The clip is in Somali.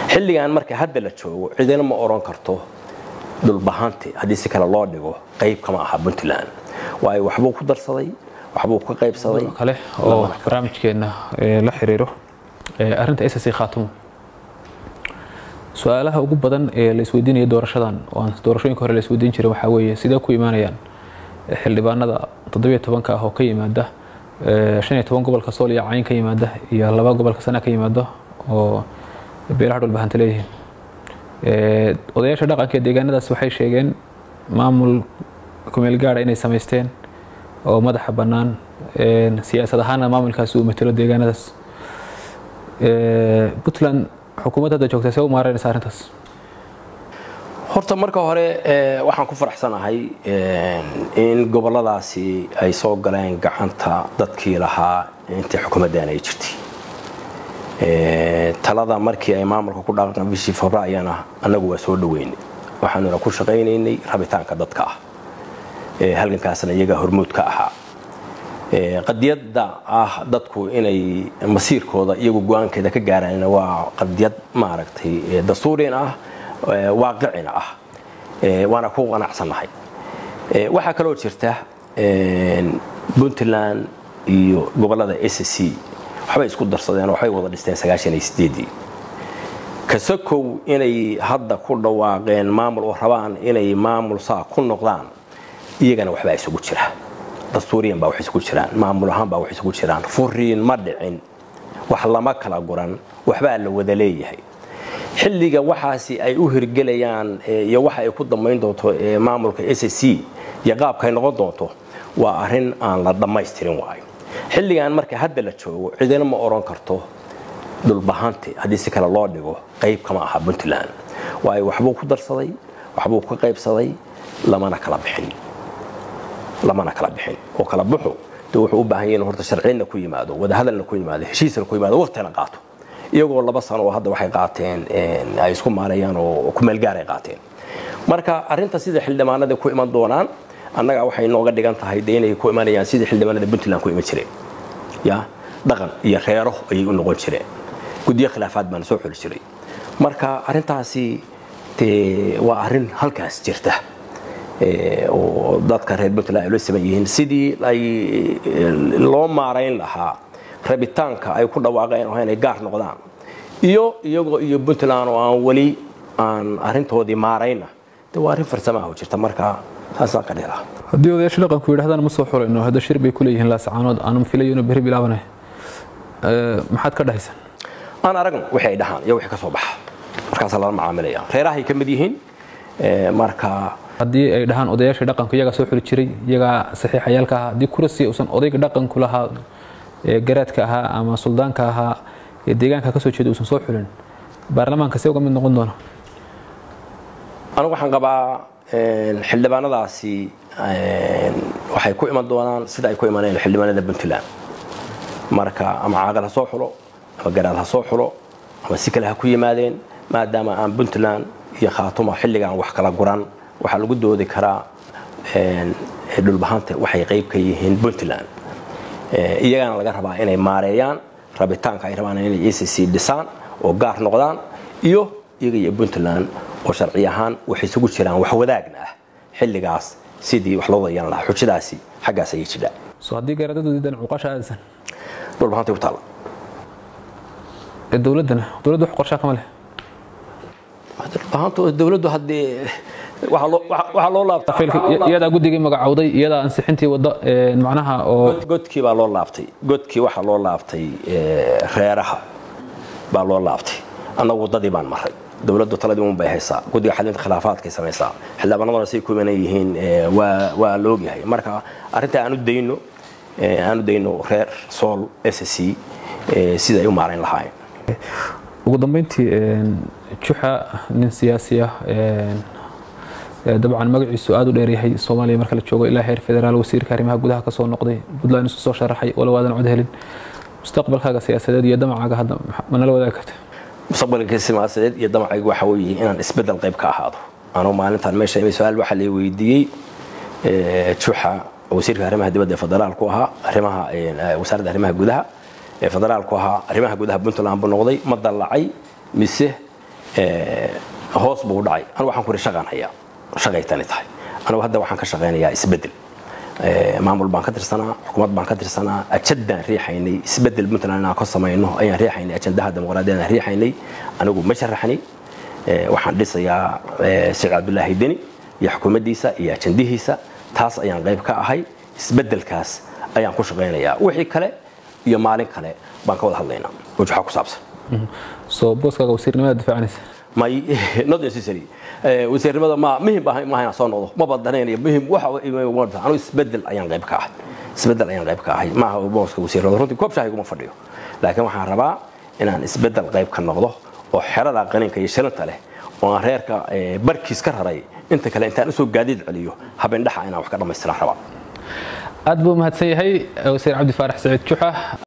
xilligan marka hadda la joogo cidina ma oran karto dhulbahanti haddii si kale loo dhigo qayb kama aha Puntland waayo waxbuu ku darsaday waxbuu ka qaybsaday kale oo barnaamijkeena la xiriiro arinta SSC Khaatumo su'aalaha ugu badan ee la isweydiinayo doorashadan oo doorashooyinka hore la isweydiin jiray waxa weeye sidee ku imaanayaan xildhibaanada 17 ah oo ka yimaada 15 gobolka Sool iyo Cayn ka yimaada iyo 2 gobolka Sanaag ka yimaada oo beelaha dhulbahanta leeyihiin odayaasha dhaqanka deegaanadaas waxay sheegeen maamul kumeel gaar ah inay sameysteen oo madaxa banaan siyaasad ahaan maamulkaas uu matalo deegaanadaas Puntland xukuumadda joogta soo maareynaysa arintaas horta marka hore waxaan ku faraxsanahay in goboladaasi ay soo galeen gacanta dadkii lahaa intii xukuumaddan ay jirtay talada markii ay maamulka ku dhaqan bishii Febraayo anagu waa soo dhaweynay waxaanu ku shaqaynaynay rabitaanka dadka ah halgankaasna iyaga hormuud ka ahaa qadiyada dadku inay masiirkooda iyagu go'aankeeda ka gaaraan waa qadiyad maaragtay dastuuriin ah waaqicina ah waana ku qanacsanahay waxa kale oo jirta Puntland iyo gobolada SSC waxay isku darsadeen waxay wada dhisteen 98 kasakow inay hadda ku dhawaaqeen maamul oo rabaan inay maamul saa ku noqdaan iyagana waxba isugu jira dastuuriyan baa wax isugu jiraan maamul ahaan baa wax isugu jiraan furiin ma dhicin wax lama kala guran waxba la wada leeyahay xilliga waxaasi ay u hirgelayaan iyo waxa ay ku damayn doonto maamulka SSC iyo qaabka ay noqon doonto waa arin aan la dhamaystirin waayo xilligan marka hadda la joogo cidina ma oran karto dhulbahanti haddii si kale loo dhigo qayb kama aha Puntland waayo waxbuu ku darsaday waxbuu ka qaybsaday lamana kala bixin oo kala baxo wuxuu u baahan yahay horta sharciina ku yimaado wada hadalna ku yimaado heshiisna ku yimaado waqtina qaato iyagoo 2 sano oo hadda waxay qaateen ay isku maalayaan oo ku meel gaar ay qaateen marka arinta sida xildhibaanada ku iman doonaan annaga waxay nooga dhigan tahay inay ku imanayaan sida xildhibaanada Puntland ku iman jireen ya dhaqan iyo reero ay u noqon jireen gudiyo khilaafaad baan soo xuli jiray marka arintaasi waa arin halkaas jirta oo dadka reer Puntland ay loo sameeyeen sidii ay loo maareyn lahaa rabitaanka ay ku dhawaaqeen oo inay gaar noqdaan iyagoo iyo Puntland oo aan wali aan arintoodii maareyna waa arin farsamo jirta marka taasaan ka dhigay haddii odayaasha dhaqanku yiraahdaan ma soo xulayno hada shir bay ku leeyihiin la sacaanood aan filayo inuu bari bilaabanay maxaad ka dhahaysan aan aragno waxay dhahaan iyo wixii ka soo baxa markaas la macaamilayaan reerahay ka mid yihiin marka haddii ay dhahaan odayaasha dhaqanku iyaga soo xuli jiray iyaga saxiixayaalka ah haddii kursi uusan odayga dhaqanku lahaa garaadka ahaa ama suldaanka ahaa deegaanka ka soo jeeda uusan soo xulin baarlamaanka see uga mid noqon doona anigu waxaan qabaa xildhibaanadaasi waxay ku iman doonaan sida ay ku imanayaan xildhibaanada Puntland marka ama caaqal ha soo xulo ama garaad ha soo xulo ama si kale ha ku yimaadeen maadaama aan Puntland iyo Khaatumo xilligan wax kala guran waxa lagu doodi karaa dhulbahanta waxay qayb ka yihiin Puntland iyagana laga rabaa inay maareeyaan rabitaanka ay rabaan inay SSC dhisaan oo gaar noqdaan iyo Puntland oo sharci ahaan waxay isugu jiraan wax wadaagna ah xilligaas sidii wax loo yeelan lahaa xujadaasi xaggaas ay jira soo haddii garaadadu diidan cuqasha aadan dhulbahanta u taala dawladdu wax qorshe kama leh dawladdu haddii waxa loo laabtay iyada gudigii magacawday iyada ansixintii wada macnaha oo godkii baa loo laabtay godkii waxa loo laabtay reeraha baa loo laabtay annagu wadadii baan maray dawladdu taladii uun bay haysaa gudiga xalinta khilaafaadka sameeysa xildhibaanaduna si ku iman yihiin waa loo yahay marka arinta aanu deyno reer Sool SSC sida ay u maareyn lahaayeen ugu dambeyntii juxa nin siyaasi ah dabcan magaciisu aad u dheer yahay Soomaaliya marka la joogo ilaa heer federaal wasiirka arrimaha gudaha ka soo noqday Puntland soo sharaxay wala waadan cod helin mustaqbalkaaga siyaasadeed iyo damacaaga hadda ma nala wadaagi kartaa mustaqbalka siyaasadeed iyo damacayga waxa weeye inaan isbedel qayb ka ahaado anoo maalintan meesha imay su'aal waxa la weydiiyay juxa wasiirka arrimaha dibadda ee federaalku ahaa arrimaha wasaaradda arrimaha gudaha ee federaalku ahaa arrimaha gudaha Puntland buu noqday ma dalacay mise hoos buu dhacay anigu waxaan ku shaqaan hayaa shaqaytani tahay anigu hadda waxaan ka shaqeynayaa isbedel maamul baan ka tirsanaa xukuumad baan ka tirsanaa ajandaan riixaynay isbedel Puntland aan ka sameeyno ayaan riixaynay ajandaha dimuqraadiyadda aan riixaynay anigu ma sharaxnay waxaan dhisayaa Sheekh Cabdullaahi Deni iyo xukuumaddiisa iyo ajandihiisa taas ayaan qayb ka ahay isbedelkaas ayaan ku shaqeynayaa wixii kale iyo maalin kale baan ka wada hadlaynaa waxa ku saabsan soo booskaga wasiirnimada difaacanaysa may not necessary wasiirnimada ma muhiim baahan soo noqdo ma badanaynaya muhiim waxa anu isbedel ayaan qayb ka ahay ma aha booska wasiirnimada runtii koob shaahi kuma fadhiyo laakiin waxaan rabaa inaan isbedel qayb ka noqdo oo xerada qaninka iyo shilanta leh oo aan reerka barkiis ka raray inta kale intaan soo gaadiid celiyo habeen dhaxa inaan wax ka dhameystiraan rabaa aad buu mahadsan yahay wasiir Cabdi Faarax Saciid Juxa